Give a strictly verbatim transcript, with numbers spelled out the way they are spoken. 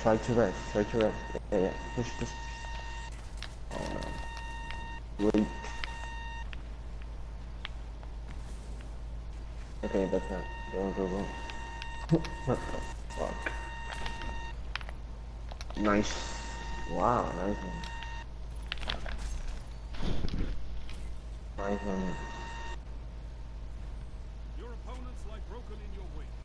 try to rest, try to rest. Yeah, yeah, push, push. Uh, wait. Okay, that's not. Go, go, go. What the fuck? Nice. Wow, nice one. Nice one. Your opponents lie broken in your wake.